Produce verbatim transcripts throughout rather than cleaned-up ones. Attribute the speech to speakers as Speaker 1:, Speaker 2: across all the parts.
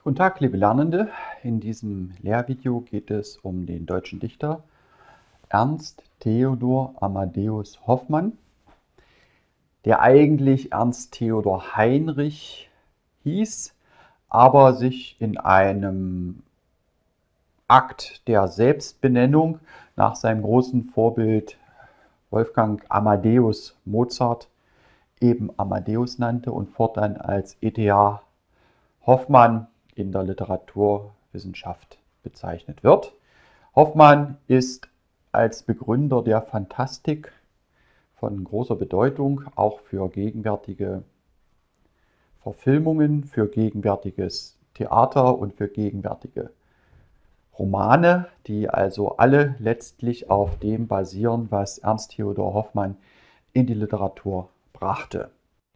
Speaker 1: Guten Tag, liebe Lernende. In diesem Lehrvideo geht es um den deutschen Dichter Ernst Theodor Amadeus Hoffmann, der eigentlich Ernst Theodor Heinrich hieß, aber sich in einem Akt der Selbstbenennung nach seinem großen Vorbild Wolfgang Amadeus Mozart eben Amadeus nannte und fortan als E T H Hoffmann in der Literaturwissenschaft bezeichnet wird. Hoffmann ist als Begründer der Phantastik von großer Bedeutung, auch für gegenwärtige Verfilmungen, für gegenwärtiges Theater und für gegenwärtige Romane, die also alle letztlich auf dem basieren, was Ernst Theodor Hoffmann in die Literatur brachte.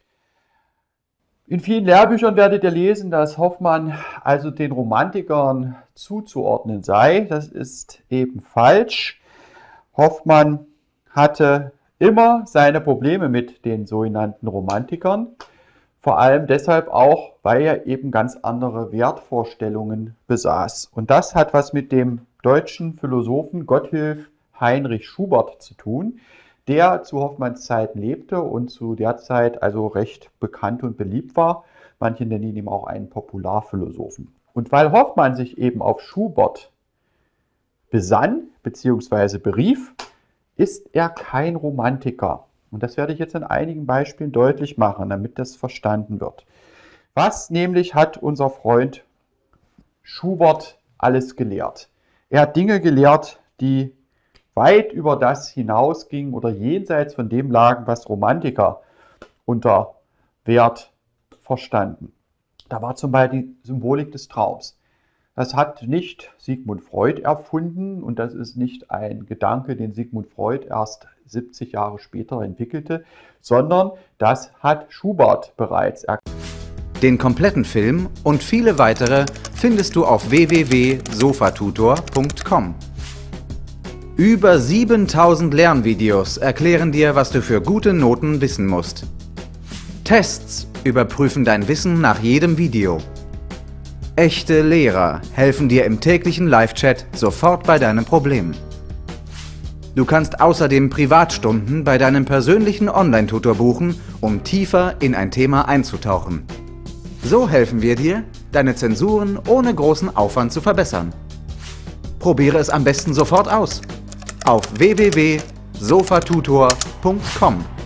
Speaker 1: In vielen Lehrbüchern werdet ihr lesen, dass Hoffmann also den Romantikern zuzuordnen sei. Das ist eben falsch. Hoffmann hatte immer seine Probleme mit den sogenannten Romantikern. Vor allem deshalb auch, weil er eben ganz andere Wertvorstellungen besaß. Und das hat was mit dem deutschen Philosophen Gotthilf Heinrich Schubert zu tun, der zu Hoffmanns Zeiten lebte und zu der Zeit also recht bekannt und beliebt war. Manche nennen ihn auch einen Popularphilosophen. Und weil Hoffmann sich eben auf Schubert besann bzw. berief, ist er kein Romantiker. Und das werde ich jetzt an einigen Beispielen deutlich machen, damit das verstanden wird. Was nämlich hat unser Freund Schubert alles gelehrt? Er hat Dinge gelehrt, die weit über das hinausging oder jenseits von dem lagen, was Romantiker unter Wert verstanden. Da war zum Beispiel die Symbolik des Traums. Das hat nicht Sigmund Freud erfunden und das ist nicht ein Gedanke, den Sigmund Freud erst siebzig Jahre später entwickelte, sondern das hat Schubert bereits erkannt.
Speaker 2: Den kompletten Film und viele weitere findest du auf w w w punkt sofatutor punkt com. Über siebentausend Lernvideos erklären dir, was du für gute Noten wissen musst. Tests überprüfen dein Wissen nach jedem Video. Echte Lehrer helfen dir im täglichen Live-Chat sofort bei deinem Problem. Du kannst außerdem Privatstunden bei deinem persönlichen Online-Tutor buchen, um tiefer in ein Thema einzutauchen. So helfen wir dir, deine Zensuren ohne großen Aufwand zu verbessern. Probiere es am besten sofort aus. Auf w w w punkt sofatutor punkt com.